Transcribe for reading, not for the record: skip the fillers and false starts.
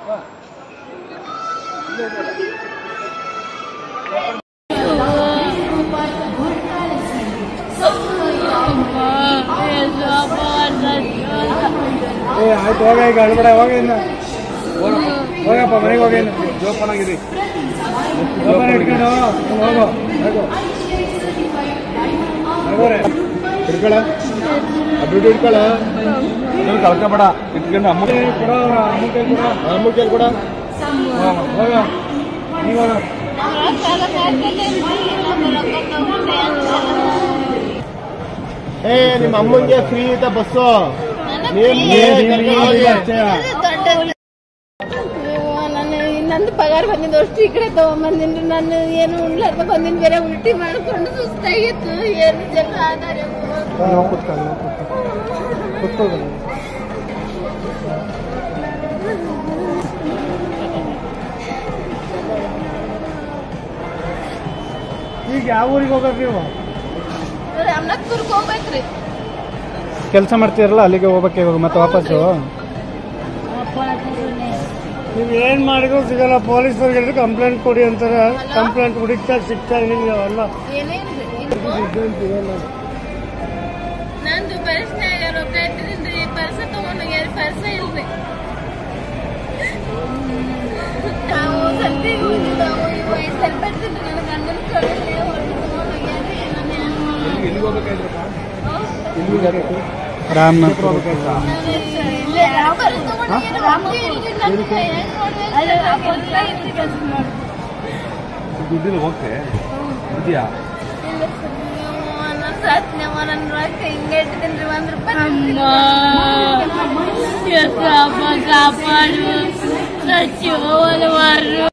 ಆಯ್ತು ಹೋಗ ಈಗ ಅಳ್ಬೇಡ ಹೋಗ ಇನ್ನು ಹೋಗಪ್ಪ ಮನೆಗೆ ಹೋಗಿ ಜೋಪಾನಾಗಿರಿ ಜೋಪಾನ ಇಟ್ಕೊಂಡು ಹೋಗೋ ಹಿಡ್ಕೊಳ ದುಡ್ಡು ಹಿಡ್ಕೊಳ ಕಳ್ಕೊಬೇಡ ಇಟ್ಕೊಂಡು ಅಮ್ಮ ಕೊಡ ಅಮ್ಮ ಕೈಲಿ ಕೊಡ ಹೋಗ ನೀವಾಗ ನಿಮ್ಮ ಅಮ್ಮಂಗೆ ಫ್ರೀ ಐತ ಬಸ್ಸು ನಂದು ಪಗಾರ ಬಂದಿದ್ದು ಅಷ್ಟು ಈ ಕಡೆ ತಗೊಂಬಂದಿನಿ. ನಾನು ಏನು ಉಣ್ಲಾರ್ದ ಬಂದಿನಿ, ಬೇರೆ ಉಲ್ಟಿ ಮಾಡ್ಕೊಂಡು ಸುಸ್ತಾಗಿತ್ತು. ಏನು ಜನ ಆಧಾರ ಈಗ ಯಾವ ಊರಿಗೆ ಹೋಗ್ಬೇಕು ನೀವು? ರಾಮನಾಥ್ಪುರ್ಗೆ ಹೋಗ್ಬೇಕ್ರಿ. ಕೆಲಸ ಮಾಡ್ತೀರಲ್ಲ ಅಲ್ಲಿಗೆ ಹೋಗ್ಬೇಕು ಇವಾಗ ಮತ್ತೆ ವಾಪಸ್ಸು. ನೀವು ಏನ್ ಮಾಡಿದ್ರು ಸಿಗಲ್ಲ. ಪೊಲೀಸರಿಗೆ ಕಂಪ್ಲೇಂಟ್ ಕೊಡಿ ಅಂತಾರೆ. ಕಂಪ್ಲೇಂಟ್ ಹುಡುಕ್ತಾರೆ ಸಿಗ್ತಾರೆ ನಿಮ್ಗೆ ಅವೆಲ್ಲ. ನಂದು ಪರ್ಸ್ನಾಗ ರೊಕ್ಕ ಇಟ್ಟಿದ್ರಿ, ಪರ್ಸ ತಗೊಂಡೋಗ್ಯಾರ, ಪರ್ಸ ಇಲ್ರಿ. ನಾವು ಸಂತಿಗೆ ಹೋಗಿದ್ದಾವು, ಇವು ಸ್ವಲ್ಪ ಇರ್ತಿದ್ರಿ ನನ್ನ ಗಂಡನ ಕಡೆ ರಾಮನಾಥ್ ದುಡ್ಡಿಲ್ಲ ಹೋಗ್ತೆ ಇದೆಯಾ? ನನ್ನ ರೊಕ್ಕ ಹಿಂಗೆ ಇಟ್ಟಿದ್ದೀನಿ. ₹1 ಕಾಪಾಡು ಸಚಿವರು